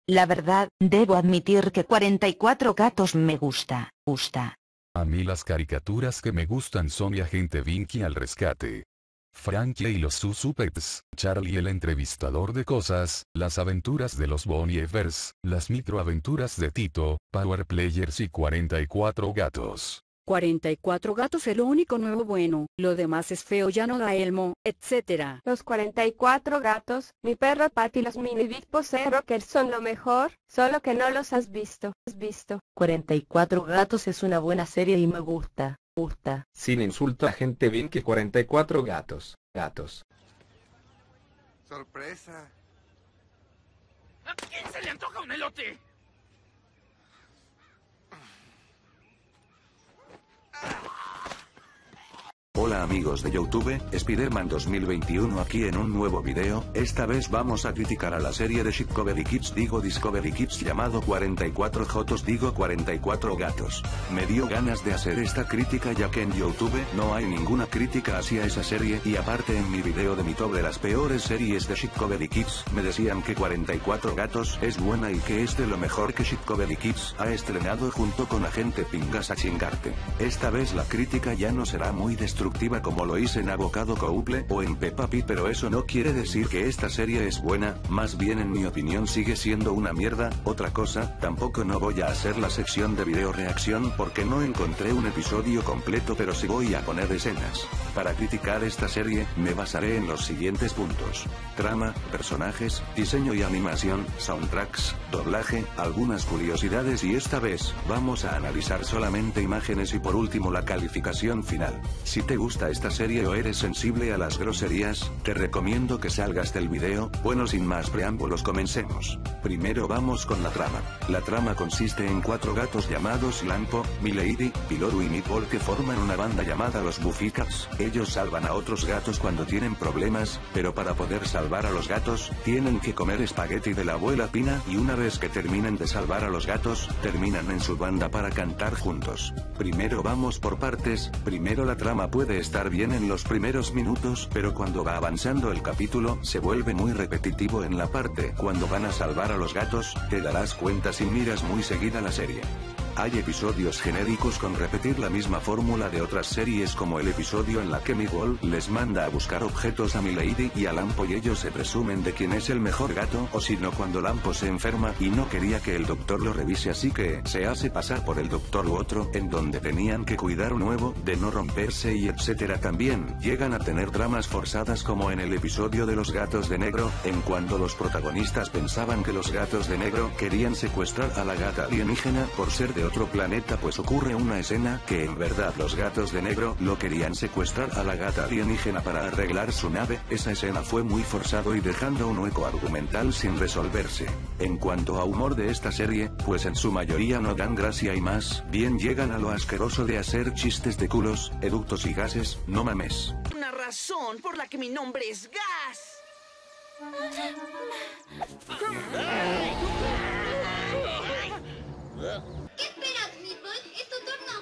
La verdad, debo admitir que 44 gatos me gusta. A mí las caricaturas que me gustan son Mi Agente Vinky al rescate, Frankie y los Susupets, Charlie el entrevistador de cosas, Las aventuras de los Bonievers, Las microaventuras de Tito, Power Players y 44 gatos. 44 gatos es lo único nuevo bueno, lo demás es feo, ya no da elmo, etc. Los 44 gatos, Mi perro Patty y los mini Big Boss Rockers son lo mejor, solo que no los has visto. 44 gatos es una buena serie y me gusta. Sin insulto a gente bien que 44 gatos. ¡Sorpresa! ¿A quién se le antoja un elote? Hola amigos de YouTube, Spiderman 2021 aquí en un nuevo video. Esta vez vamos a criticar a la serie de Discovery Kids llamado 44 Jotos 44 gatos. Me dio ganas de hacer esta crítica ya que en YouTube no hay ninguna crítica hacia esa serie y aparte en mi video de mi top de las peores series de Discovery Kids, me decían que 44 gatos es buena y que es de lo mejor que Discovery Kids ha estrenado junto con Agente Pingas a chingarte. Esta vez la crítica ya no será muy destructiva como lo hice en Avocado Couple o en Peppa Pig, pero eso no quiere decir que esta serie es buena, más bien en mi opinión sigue siendo una mierda. Otra cosa, tampoco no voy a hacer la sección de video reacción porque no encontré un episodio completo, pero sí voy a poner escenas. Para criticar esta serie, me basaré en los siguientes puntos: trama, personajes, diseño y animación, soundtracks, doblaje, algunas curiosidades y esta vez, vamos a analizar solamente imágenes y por último la calificación final. Si te gusta esta serie o eres sensible a las groserías, te recomiendo que salgas del video. Bueno, sin más preámbulos comencemos. Primero vamos con la trama. La trama consiste en 4 gatos llamados Lampo, Milady, Piloru y Meatball que forman una banda llamada los Buffy Cats. Ellos salvan a otros gatos cuando tienen problemas, pero para poder salvar a los gatos, tienen que comer espagueti de la abuela Pina y una vez que terminen de salvar a los gatos, terminan en su banda para cantar juntos. Primero vamos por partes. Primero la trama puede estar bien en los primeros minutos, pero cuando va avanzando el capítulo, se vuelve muy repetitivo en la parte cuando van a salvar a los gatos, te darás cuenta si miras muy seguida la serie. Hay episodios genéricos con repetir la misma fórmula de otras series como el episodio en la que Meatball les manda a buscar objetos a Milady y a Lampo y ellos se presumen de quién es el mejor gato, o si no cuando Lampo se enferma y no quería que el doctor lo revise así que se hace pasar por el doctor u otro, en donde tenían que cuidar un huevo, de no romperse y etcétera. También llegan a tener tramas forzadas como en el episodio de los gatos de negro, en cuando los protagonistas pensaban que los gatos de negro querían secuestrar a la gata alienígena por ser de otro planeta, pues ocurre una escena que en verdad los gatos de negro lo querían secuestrar a la gata alienígena para arreglar su nave. Esa escena fue muy forzado y dejando un hueco argumental sin resolverse. En cuanto a humor de esta serie, pues en su mayoría no dan gracia y más bien llegan a lo asqueroso de hacer chistes de culos, eructos y gases. No mames. Una razón por la que mi nombre es Gas. ¿Qué esperas, Meatball? ¡Es tu turno!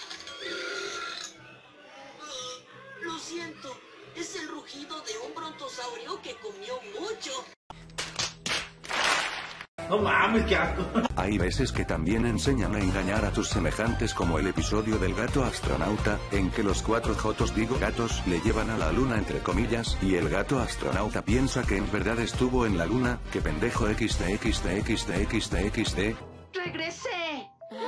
Lo siento, es el rugido de un brontosaurio que comió mucho. No mames, qué asco. Hay veces que también enseñan a engañar a tus semejantes como el episodio del gato astronauta, en que los 4 gatos le llevan a la luna entre comillas, y el gato astronauta piensa que en verdad estuvo en la luna. Que pendejo xd. ¡Regresé!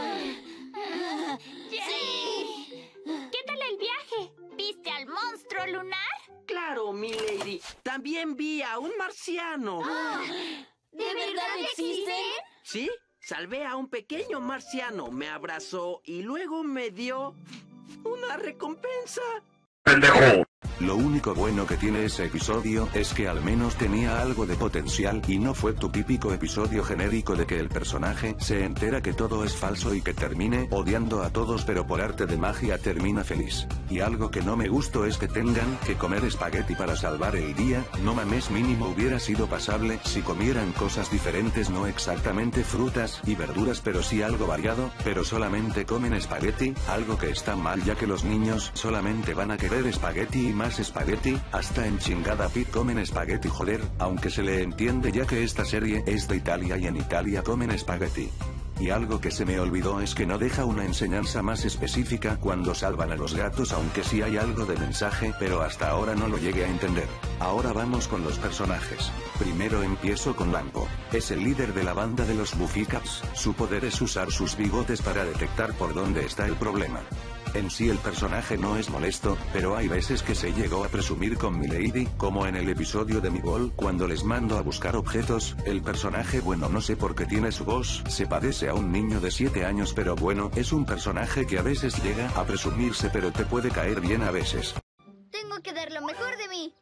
¡Sí! ¿Qué tal el viaje? ¿Viste al monstruo lunar? Claro, milady. También vi a un marciano. ¿De verdad existen? Sí, salvé a un pequeño marciano, me abrazó y luego me dio una recompensa. ¡Pendejo! Lo único bueno que tiene ese episodio es que al menos tenía algo de potencial y no fue tu típico episodio genérico de que el personaje se entera que todo es falso y que termine odiando a todos pero por arte de magia termina feliz. Y algo que no me gustó es que tengan que comer espagueti para salvar el día. No mames, mínimo hubiera sido pasable si comieran cosas diferentes, no exactamente frutas y verduras pero sí algo variado, pero solamente comen espagueti, algo que está mal ya que los niños solamente van a querer espagueti y más más espagueti, hasta en chingada pit comen espagueti joder, aunque se le entiende ya que esta serie es de Italia y en Italia comen espagueti. Y algo que se me olvidó es que no deja una enseñanza más específica cuando salvan a los gatos, aunque sí hay algo de mensaje, pero hasta ahora no lo llegué a entender. Ahora vamos con los personajes. Primero empiezo con Lampo. Es el líder de la banda de los Buffy Cats. Su poder es usar sus bigotes para detectar por dónde está el problema. En sí el personaje no es molesto, pero hay veces que se llegó a presumir con Milady, como en el episodio de Meatball cuando les mando a buscar objetos. El personaje, bueno, no sé por qué tiene su voz, se parece a un niño de 7 años, pero bueno, es un personaje que a veces llega a presumirse, pero te puede caer bien a veces. Tengo que dar lo mejor de mí.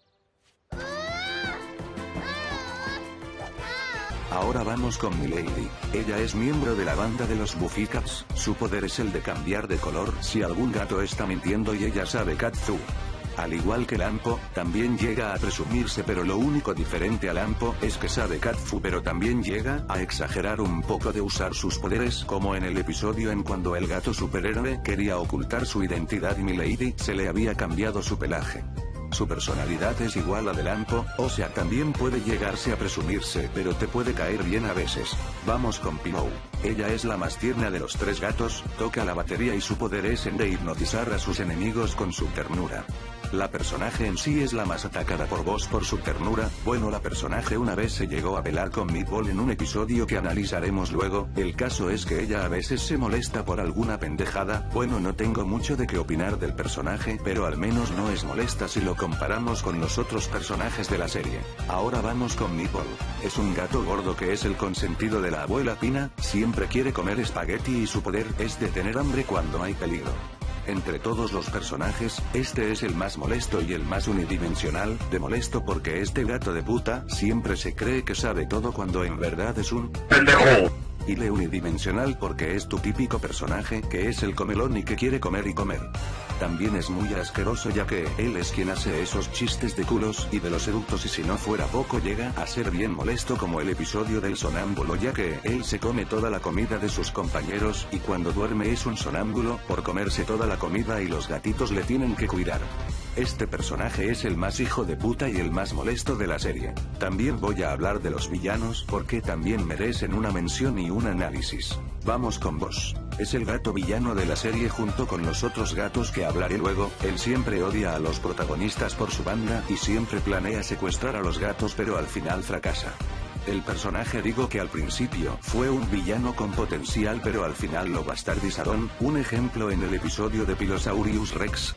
Ahora vamos con Milady. Ella es miembro de la banda de los Buffy Cats. Su poder es el de cambiar de color si algún gato está mintiendo y ella sabe Katsu. Al igual que Lampo, también llega a presumirse, pero lo único diferente a Lampo es que sabe Katsu, pero también llega a exagerar un poco de usar sus poderes, como en el episodio en cuando el gato superhéroe quería ocultar su identidad y Milady se le había cambiado su pelaje. Su personalidad es igual a de Lampo, o sea, también puede llegarse a presumirse, pero te puede caer bien a veces. Vamos con Pillow. Ella es la más tierna de los 3 gatos, toca la batería y su poder es el de hipnotizar a sus enemigos con su ternura. La personaje en sí es la más atacada por Boss por su ternura. Bueno, la personaje una vez se llegó a pelear con Meatball en un episodio que analizaremos luego. El caso es que ella a veces se molesta por alguna pendejada. Bueno, no tengo mucho de qué opinar del personaje, pero al menos no es molesta si lo comparamos con los otros personajes de la serie. Ahora vamos con Meatball. Es un gato gordo que es el consentido de la abuela Pina, siempre quiere comer espagueti y su poder es de tener hambre cuando hay peligro. Entre todos los personajes, este es el más molesto y el más unidimensional, de molesto porque este gato de puta siempre se cree que sabe todo cuando en verdad es un pendejo. Y le unidimensional porque es tu típico personaje que es el comelón y que quiere comer y comer. También es muy asqueroso ya que él es quien hace esos chistes de culos y de los eructos, y si no fuera poco llega a ser bien molesto como el episodio del sonámbulo, ya que él se come toda la comida de sus compañeros y cuando duerme es un sonámbulo por comerse toda la comida y los gatitos le tienen que cuidar. Este personaje es el más hijo de puta y el más molesto de la serie. También voy a hablar de los villanos porque también merecen una mención y un análisis. Vamos con Boss. Es el gato villano de la serie junto con los otros gatos que hablaré luego. Él siempre odia a los protagonistas por su banda y siempre planea secuestrar a los gatos, pero al final fracasa. El personaje, digo que al principio fue un villano con potencial, pero al final lo bastardizaron. Un ejemplo en el episodio de Pilosaurus Rex.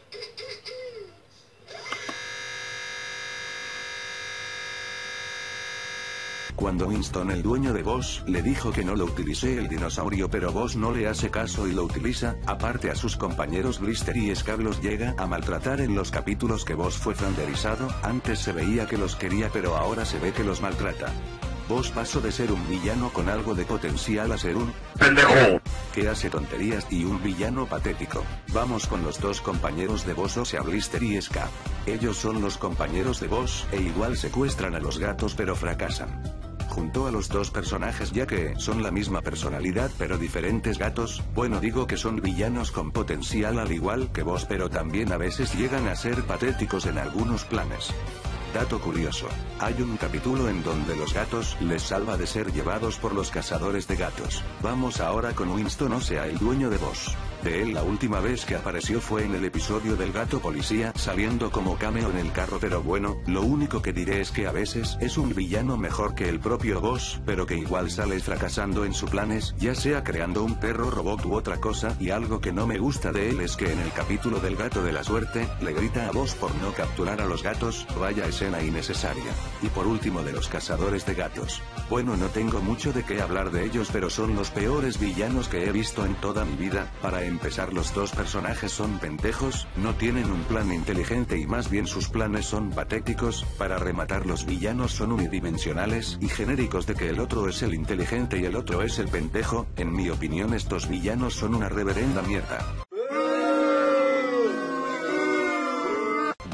Cuando Winston, el dueño de Boss, le dijo que no lo utilicé el dinosaurio, pero Boss no le hace caso y lo utiliza. Aparte a sus compañeros Blister y Scab los llega a maltratar en los capítulos que Boss fue franderizado. Antes se veía que los quería, pero ahora se ve que los maltrata. Boss pasó de ser un villano con algo de potencial a ser un pendejo que hace tonterías y un villano patético. Vamos con los dos compañeros de Boss, o sea Blister y Scab. Ellos son los compañeros de Boss e igual secuestran a los gatos, pero fracasan. Junto a los dos personajes ya que son la misma personalidad pero diferentes gatos, bueno, digo que son villanos con potencial al igual que Boss, pero también a veces llegan a ser patéticos en algunos planes. Dato curioso, hay un capítulo en donde los gatos les salva de ser llevados por los cazadores de gatos. Vamos ahora con Winston, o sea el dueño de Boss. De él la última vez que apareció fue en el episodio del gato policía, saliendo como cameo en el carro, pero bueno, lo único que diré es que a veces es un villano mejor que el propio Boss, pero que igual sale fracasando en sus planes, ya sea creando un perro robot u otra cosa, y algo que no me gusta de él es que en el capítulo del gato de la suerte, le grita a Boss por no capturar a los gatos, vaya escena innecesaria. Y por último de los cazadores de gatos. Bueno, no tengo mucho de qué hablar de ellos, pero son los peores villanos que he visto en toda mi vida. Para empezar, los dos personajes son pendejos, no tienen un plan inteligente y más bien sus planes son patéticos. Para rematar, los villanos son unidimensionales y genéricos, de que el otro es el inteligente y el otro es el pendejo. En mi opinión, estos villanos son una reverenda mierda.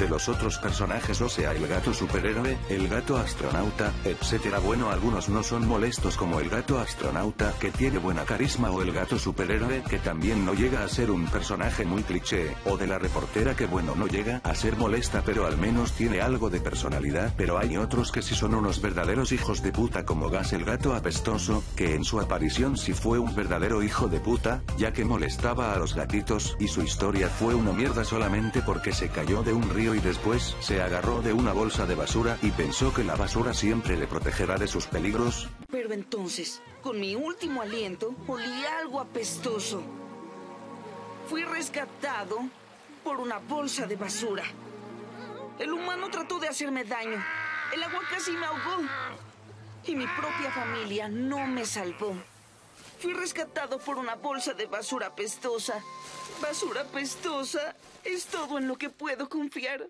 De los otros personajes, o sea, el gato superhéroe, el gato astronauta, etc. Bueno, algunos no son molestos como el gato astronauta, que tiene buena carisma, o el gato superhéroe, que también no llega a ser un personaje muy cliché, o de la reportera, que bueno, no llega a ser molesta pero al menos tiene algo de personalidad. Pero hay otros que sí son unos verdaderos hijos de puta, como Gas el gato apestoso, que en su aparición sí fue un verdadero hijo de puta, ya que molestaba a los gatitos, y su historia fue una mierda solamente porque se cayó de un río y después se agarró de una bolsa de basura y pensó que la basura siempre le protegerá de sus peligros. Pero entonces, con mi último aliento, olí algo apestoso. Fui rescatado por una bolsa de basura. El humano trató de hacerme daño. El agua casi me ahogó. Y mi propia familia no me salvó. Fui rescatado por una bolsa de basura apestosa. Basura apestosa es todo en lo que puedo confiar.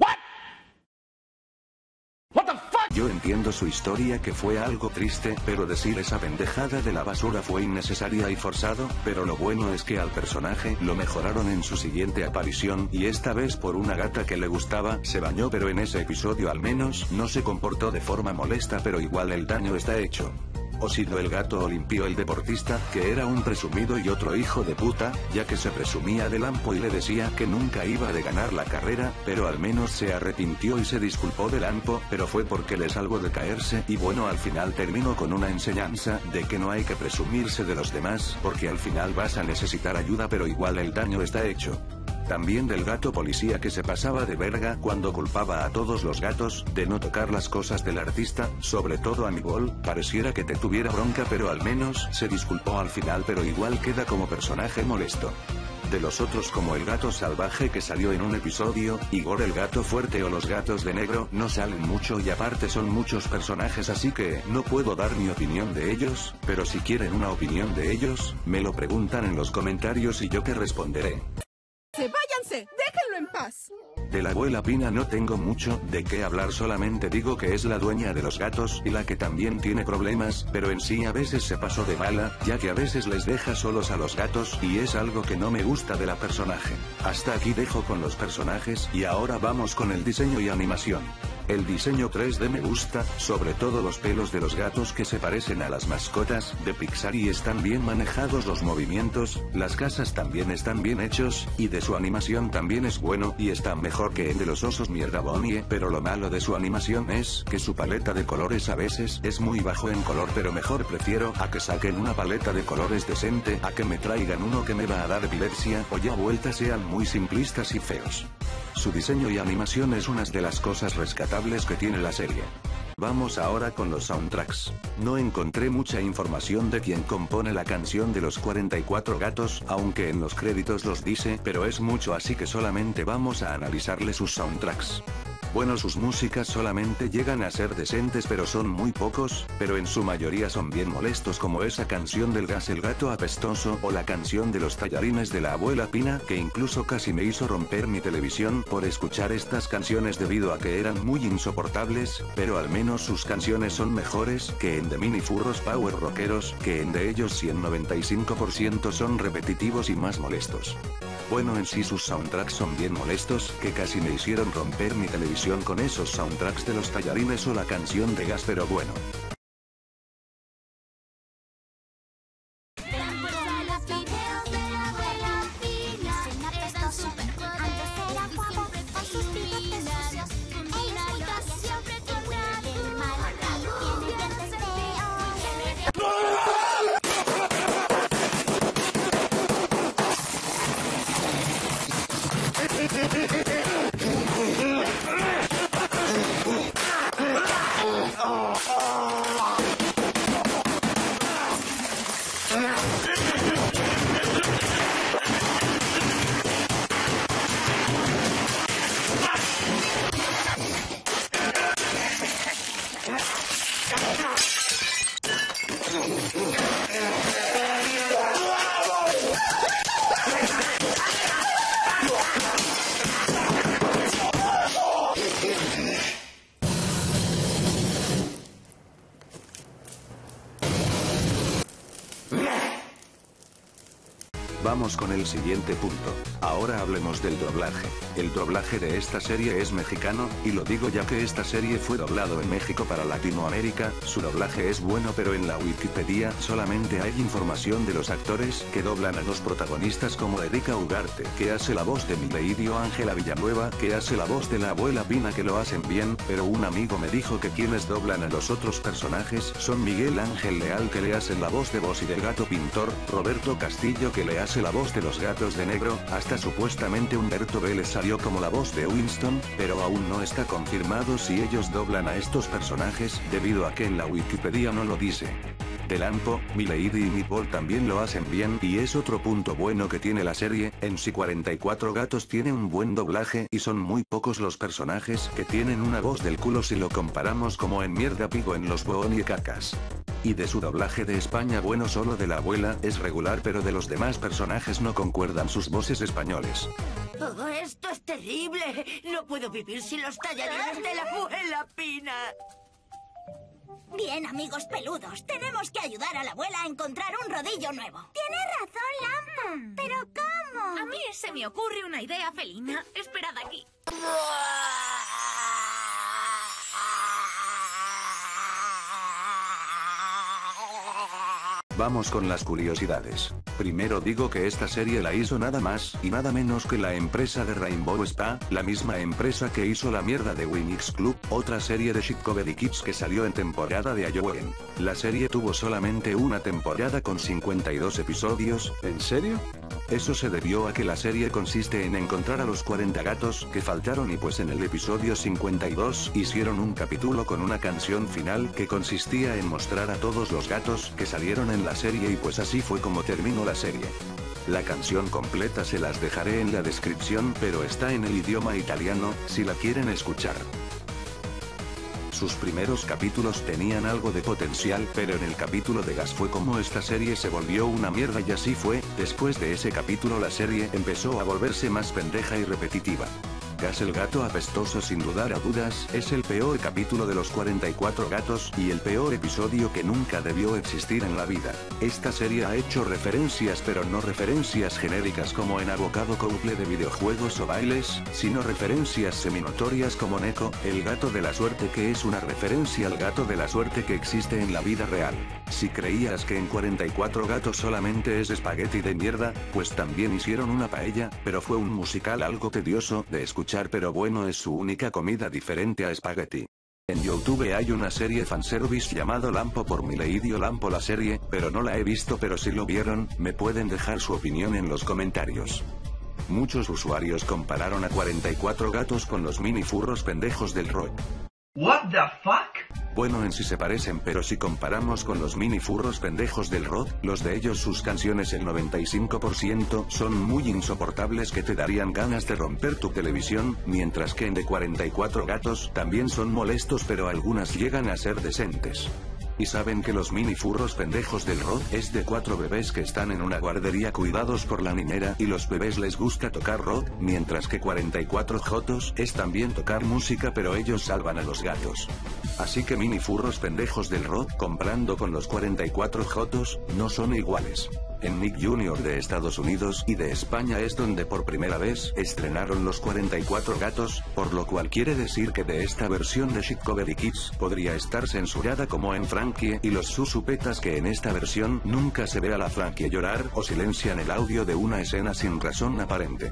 Yo entiendo su historia, que fue algo triste, pero decir esa pendejada de la basura fue innecesaria y forzado, pero lo bueno es que al personaje lo mejoraron en su siguiente aparición, y esta vez por una gata que le gustaba, se bañó, pero en ese episodio al menos no se comportó de forma molesta, pero igual el daño está hecho. Osido el gato Olimpio el deportista, que era un presumido y otro hijo de puta, ya que se presumía de Lampo y le decía que nunca iba a ganar la carrera, pero al menos se arrepintió y se disculpó de Lampo, pero fue porque le salvó de caerse, y bueno, al final terminó con una enseñanza de que no hay que presumirse de los demás, porque al final vas a necesitar ayuda, pero igual el daño está hecho. También del gato policía, que se pasaba de verga cuando culpaba a todos los gatos de no tocar las cosas del artista, sobre todo a Mibol, pareciera que te tuviera bronca, pero al menos se disculpó al final, pero igual queda como personaje molesto. De los otros, como el gato salvaje que salió en un episodio, Igor el gato fuerte o los gatos de negro, no salen mucho y aparte son muchos personajes, así que no puedo dar mi opinión de ellos, pero si quieren una opinión de ellos, me lo preguntan en los comentarios y yo que responderé. ¡Váyanse! ¡Déjenlo en paz! De la abuela Pina no tengo mucho de qué hablar, solamente digo que es la dueña de los gatos y la que también tiene problemas, pero en sí a veces se pasó de mala, ya que a veces les deja solos a los gatos y es algo que no me gusta de la personaje. Hasta aquí dejo con los personajes y ahora vamos con el diseño y animación. El diseño 3D me gusta, sobre todo los pelos de los gatos que se parecen a las mascotas de Pixar y están bien manejados los movimientos, las casas también están bien hechos, y de su animación también es bueno y está mejor que el de los osos mierda Bonnie, pero lo malo de su animación es que su paleta de colores a veces es muy bajo en color, pero mejor prefiero a que saquen una paleta de colores decente a que me traigan uno que me va a dar epilepsia o ya vuelta sean muy simplistas y feos. Su diseño y animación es una de las cosas rescatables que tiene la serie. Vamos ahora con los soundtracks. No encontré mucha información de quién compone la canción de los 44 gatos, aunque en los créditos los dice, pero es mucho, así que solamente vamos a analizarle sus soundtracks. Bueno, sus músicas solamente llegan a ser decentes, pero son muy pocos, pero en su mayoría son bien molestos, como esa canción del Gas el gato apestoso o la canción de los tallarines de la abuela Pina, que incluso casi me hizo romper mi televisión por escuchar estas canciones debido a que eran muy insoportables, pero al menos sus canciones son mejores que en The Mini Furros Power Rockeros, que en de ellos sí en 95% son repetitivos y más molestos. Bueno, en sí sus soundtracks son bien molestos, que casi me hicieron romper mi televisión con esos soundtracks de los tallarines o la canción de Gas, pero bueno. Vamos con el siguiente punto. Ahora hablemos del doblaje. El doblaje de esta serie es mexicano, y lo digo ya que esta serie fue doblado en México para Latinoamérica. Su doblaje es bueno, pero en la Wikipedia solamente hay información de los actores que doblan a los protagonistas, como Erika Ugarte, que hace la voz de Milady, o Ángela Villanueva, que hace la voz de la abuela Pina, que lo hacen bien, pero un amigo me dijo que quienes doblan a los otros personajes son Miguel Ángel Leal, que le hace la voz de Boss y del Gato Pintor, Roberto Castillo, que le hace la voz de los Gatos de Negro, hasta supuestamente Humberto Vélez salió como la voz de Winston, pero aún no está confirmado si ellos doblan a estos personajes, debido a que en la Wikipedia no lo dice. Delampo, Milady y Meatball también lo hacen bien, y es otro punto bueno que tiene la serie. En sí 44 gatos tiene un buen doblaje, y son muy pocos los personajes que tienen una voz del culo si lo comparamos como en Mierda Pig o en Los Boni Cacas. Y de su doblaje de España, bueno, solo de la abuela es regular, pero de los demás personajes no concuerdan sus voces españoles. Todo esto es terrible. No puedo vivir sin los tallarines de la abuela Pina. Bien, amigos peludos, tenemos que ayudar a la abuela a encontrar un rodillo nuevo. Tienes razón, Lampo. ¿Pero cómo? A mí se me ocurre una idea felina. Esperad aquí. Vamos con las curiosidades. Primero digo que esta serie la hizo nada más y nada menos que la empresa de Rainbow Spa, la misma empresa que hizo la mierda de Winx Club, otra serie de Discovery Kids que salió en temporada de Halloween. La serie tuvo solamente una temporada con 52 episodios. ¿En serio? Eso se debió a que la serie consiste en encontrar a los 40 gatos que faltaron, y pues en el episodio 52 hicieron un capítulo con una canción final que consistía en mostrar a todos los gatos que salieron en la serie, y pues así fue como terminó la serie. La canción completa se las dejaré en la descripción, pero está en el idioma italiano, si la quieren escuchar. Sus primeros capítulos tenían algo de potencial, pero en el capítulo de Gas fue como esta serie se volvió una mierda, y así fue. Después de ese capítulo la serie empezó a volverse más pendeja y repetitiva. Gas el gato apestoso, sin dudar a dudas, es el peor capítulo de los 44 gatos, y el peor episodio que nunca debió existir en la vida. Esta serie ha hecho referencias, pero no referencias genéricas como en Avocado Couple de videojuegos o bailes, sino referencias seminotorias como Neko, el gato de la suerte, que es una referencia al gato de la suerte que existe en la vida real. Si creías que en 44 gatos solamente es espagueti de mierda, pues también hicieron una paella, pero fue un musical algo tedioso de escuchar, pero bueno, es su única comida diferente a espagueti. En YouTube hay una serie fanservice llamado Lampo por Milady o Lampo la serie, pero no la he visto, pero si lo vieron, me pueden dejar su opinión en los comentarios. Muchos usuarios compararon a 44 gatos con los mini furros pendejos del rock. What the fuck? Bueno, en sí se parecen, pero si comparamos con los mini furros pendejos del rock, los de ellos, sus canciones el 95% son muy insoportables que te darían ganas de romper tu televisión, mientras que en de 44 gatos también son molestos, pero algunas llegan a ser decentes. ¿Y saben que los mini furros pendejos del rock es de 4 bebés que están en una guardería cuidados por la niñera, y los bebés les gusta tocar rock, mientras que 44 jotos es también tocar música, pero ellos salvan a los gatos? Así que mini furros pendejos del rock comprando con los 44 jotos, no son iguales. En Nick Jr. de Estados Unidos y de España es donde por primera vez estrenaron los 44 gatos, por lo cual quiere decir que de esta versión de Discovery Kids podría estar censurada como en Frankie y los Susupetas, que en esta versión nunca se ve a la Frankie llorar o silencian el audio de una escena sin razón aparente.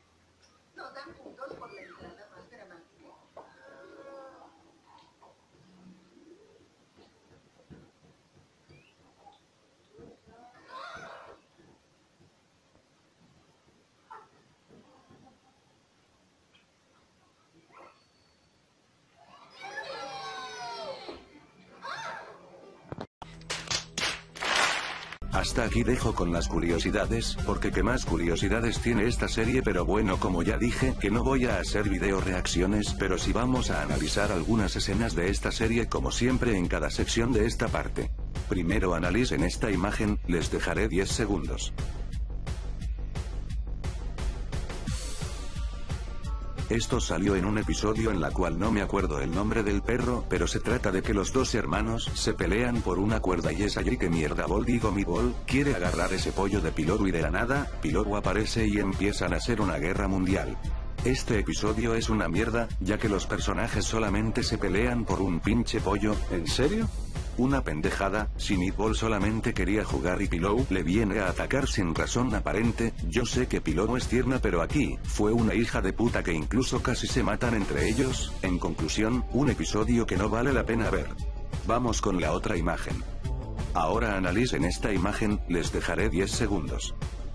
Hasta aquí dejo con las curiosidades, porque qué más curiosidades tiene esta serie, pero bueno, como ya dije, que no voy a hacer video reacciones, pero sí vamos a analizar algunas escenas de esta serie como siempre en cada sección de esta parte. Primero analicen esta imagen, les dejaré 10 segundos. Esto salió en un episodio en la cual no me acuerdo el nombre del perro, pero se trata de que los dos hermanos se pelean por una cuerda y es allí que mierda Bol digo mi Bol, quiere agarrar ese pollo de Piloru y de la nada, Piloru aparece y empiezan a hacer una guerra mundial. Este episodio es una mierda, ya que los personajes solamente se pelean por un pinche pollo. ¿En serio? Una pendejada, si Meatball solamente quería jugar y Pilou le viene a atacar sin razón aparente. Yo sé que Pilou es tierna, pero aquí, fue una hija de puta que incluso casi se matan entre ellos. En conclusión, un episodio que no vale la pena ver. Vamos con la otra imagen. Ahora analicen esta imagen, les dejaré 10 segundos.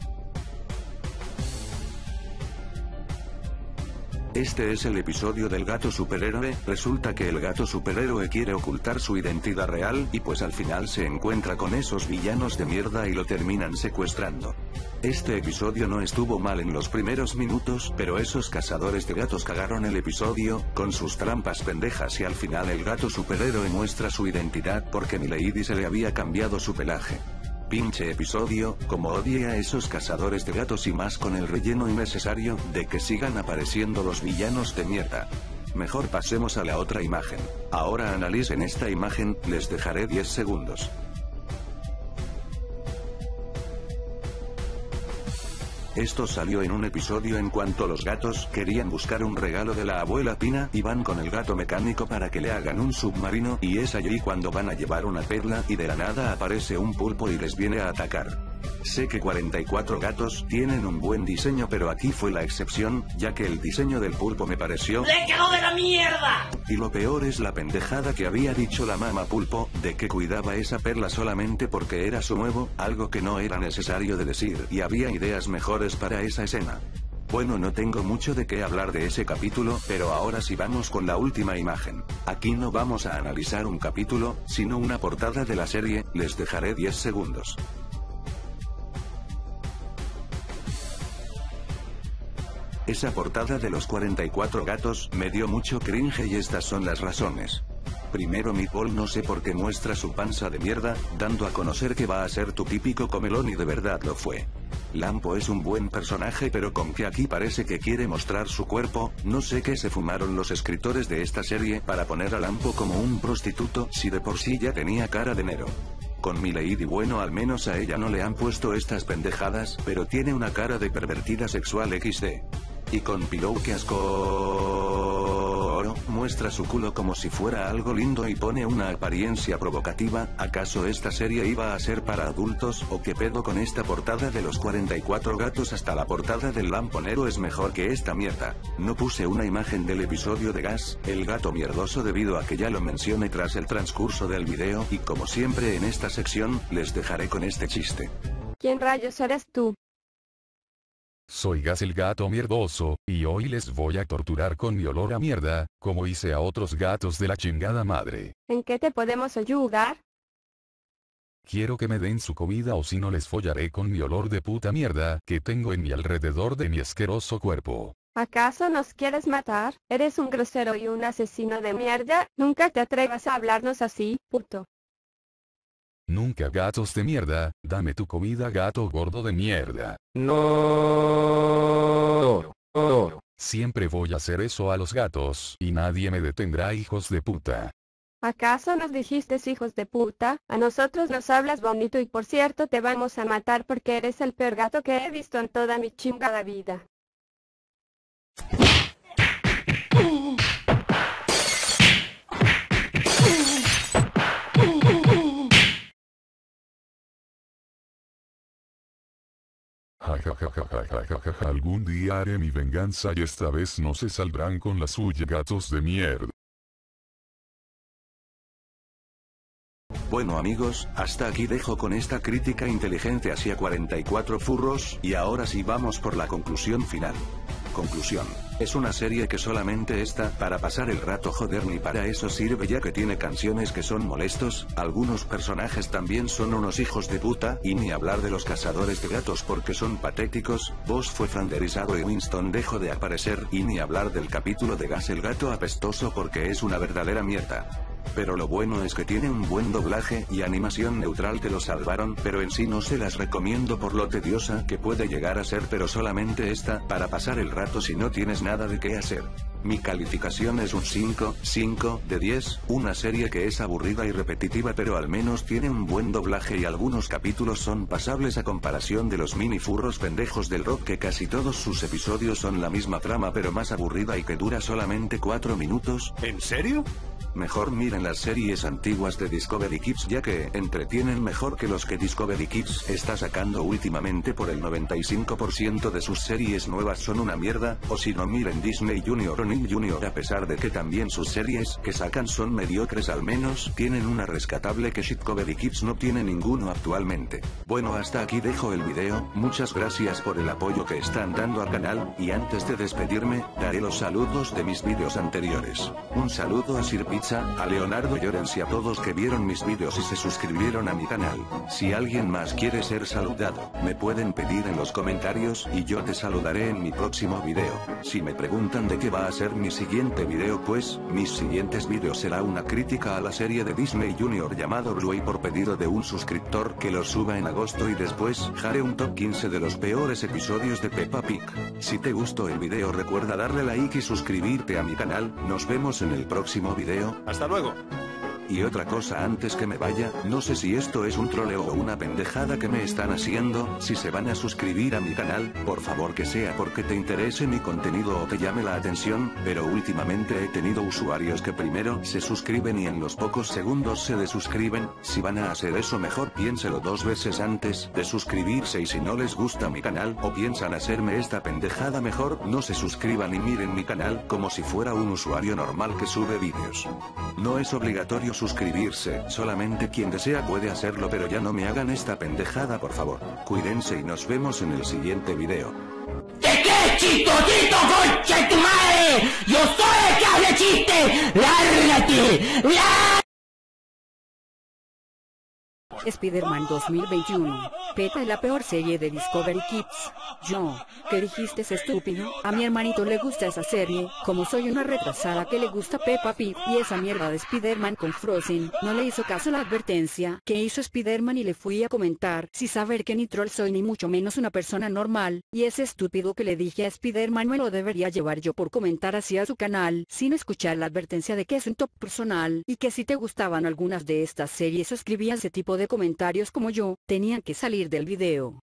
Este es el episodio del gato superhéroe. Resulta que el gato superhéroe quiere ocultar su identidad real y pues al final se encuentra con esos villanos de mierda y lo terminan secuestrando. Este episodio no estuvo mal en los primeros minutos, pero esos cazadores de gatos cagaron el episodio, con sus trampas pendejas y al final el gato superhéroe muestra su identidad porque Milady se le había cambiado su pelaje. Pinche episodio, como odié a esos cazadores de gatos y más con el relleno innecesario de que sigan apareciendo los villanos de mierda. Mejor pasemos a la otra imagen. Ahora analicen esta imagen, les dejaré 10 segundos. Esto salió en un episodio en cuanto los gatos querían buscar un regalo de la abuela Pina y van con el gato mecánico para que le hagan un submarino y es allí cuando van a llevar una perla y de la nada aparece un pulpo y les viene a atacar. Sé que 44 gatos tienen un buen diseño, pero aquí fue la excepción, ya que el diseño del pulpo me pareció... ¡Le quedó de la mierda! Y lo peor es la pendejada que había dicho la mama pulpo, de que cuidaba esa perla solamente porque era su nuevo, algo que no era necesario de decir, y había ideas mejores para esa escena. Bueno, no tengo mucho de qué hablar de ese capítulo, pero ahora sí vamos con la última imagen. Aquí no vamos a analizar un capítulo, sino una portada de la serie, les dejaré 10 segundos. Esa portada de los 44 gatos me dio mucho cringe y estas son las razones. Primero, Meatball no sé por qué muestra su panza de mierda, dando a conocer que va a ser tu típico comelón y de verdad lo fue. Lampo es un buen personaje, pero con que aquí parece que quiere mostrar su cuerpo, no sé qué se fumaron los escritores de esta serie para poner a Lampo como un prostituto si de por sí ya tenía cara de Nero. Con Milady bueno, al menos a ella no le han puesto estas pendejadas, pero tiene una cara de pervertida sexual XD. Y con Pilou que asco, muestra su culo como si fuera algo lindo y pone una apariencia provocativa. ¿Acaso esta serie iba a ser para adultos o qué pedo con esta portada de los 44 gatos? Hasta la portada del lamponero es mejor que esta mierda. No puse una imagen del episodio de Gas, el gato mierdoso, debido a que ya lo mencioné tras el transcurso del video y como siempre en esta sección, les dejaré con este chiste. ¿Quién rayos eres tú? Soy Gas el gato mierdoso, y hoy les voy a torturar con mi olor a mierda, como hice a otros gatos de la chingada madre. ¿En qué te podemos ayudar? Quiero que me den su comida o si no les follaré con mi olor de puta mierda que tengo en mi alrededor de mi asqueroso cuerpo. ¿Acaso nos quieres matar? Eres un grosero y un asesino de mierda, nunca te atrevas a hablarnos así, puto. Nunca, gatos de mierda, dame tu comida, gato gordo de mierda. No. Siempre voy a hacer eso a los gatos y nadie me detendrá, hijos de puta. ¿Acaso nos dijiste hijos de puta? A nosotros nos hablas bonito y por cierto te vamos a matar porque eres el peor gato que he visto en toda mi chingada vida. Algún día haré mi venganza y esta vez no se saldrán con la suya, gatos de mierda. Bueno amigos, hasta aquí dejo con esta crítica inteligente hacia 44 furros, y ahora sí vamos por la conclusión final. Conclusión. Es una serie que solamente está para pasar el rato, joder, ni para eso sirve ya que tiene canciones que son molestos, algunos personajes también son unos hijos de puta, y ni hablar de los cazadores de gatos porque son patéticos, Boss fue franderizado y Winston dejó de aparecer, y ni hablar del capítulo de Gas el gato apestoso porque es una verdadera mierda. Pero lo bueno es que tiene un buen doblaje y animación neutral que lo salvaron, pero en sí no se las recomiendo por lo tediosa que puede llegar a ser, pero solamente esta, para pasar el rato si no tienes nada de qué hacer. Mi calificación es un 5 de 10, una serie que es aburrida y repetitiva pero al menos tiene un buen doblaje y algunos capítulos son pasables a comparación de los mini furros pendejos del rock que casi todos sus episodios son la misma trama pero más aburrida y que dura solamente 4 minutos. ¿En serio? Mejor miren las series antiguas de Discovery Kids ya que entretienen mejor que los que Discovery Kids está sacando últimamente. Por el 95% de sus series nuevas son una mierda, o si no miren Disney Junior o Nick Junior, a pesar de que también sus series que sacan son mediocres, al menos tienen una rescatable que Discovery Kids no tiene ninguno actualmente. Bueno, hasta aquí dejo el video, muchas gracias por el apoyo que están dando al canal, y antes de despedirme, daré los saludos de mis vídeos anteriores. Un saludo a Sir Pizza, a Leonardo Llorens y a todos que vieron mis vídeos y se suscribieron a mi canal. Si alguien más quiere ser saludado, me pueden pedir en los comentarios y yo te saludaré en mi próximo video. Si me preguntan de qué va a ser mi siguiente video, pues, mis siguientes vídeos será una crítica a la serie de Disney Junior llamado Bluey por pedido de un suscriptor que lo suba en agosto, y después haré un top 15 de los peores episodios de Peppa Pig. Si te gustó el video recuerda darle like y suscribirte a mi canal. Nos vemos en el próximo video. ¡Hasta luego! Y otra cosa antes que me vaya, no sé si esto es un troleo o una pendejada que me están haciendo, si se van a suscribir a mi canal, por favor que sea porque te interese mi contenido o te llame la atención, pero últimamente he tenido usuarios que primero se suscriben y en los pocos segundos se desuscriben. Si van a hacer eso mejor piénselo 2 veces antes de suscribirse, y si no les gusta mi canal o piensan hacerme esta pendejada, mejor no se suscriban y miren mi canal como si fuera un usuario normal que sube vídeos. No es obligatorio suscribirse, solamente quien desea puede hacerlo, pero ya no me hagan esta pendejada por favor. Cuídense y nos vemos en el siguiente video. ¿De qué, chistosito, concha de tu madre? ¡Yo soy el que habla chiste! ¡Lárgate! ¡Lárgate! Spider-Man 2021. PETA es la peor serie de Discovery Kids. Yo, ¿qué dijiste, es estúpido? A mi hermanito le gusta esa serie, como soy una retrasada que le gusta Peppa Pig y esa mierda de Spider-Man con Frozen. No le hizo caso a la advertencia que hizo Spider-Man y le fui a comentar, sin saber que ni troll soy ni mucho menos una persona normal, y ese estúpido que le dije a Spider-Man me lo debería llevar yo por comentar hacia su canal, sin escuchar la advertencia de que es un top personal, y que si te gustaban algunas de estas series o escribían ese tipo de comentarios como yo, tenían que salir del video.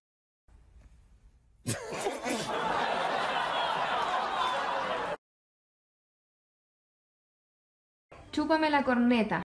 Chúpame la corneta.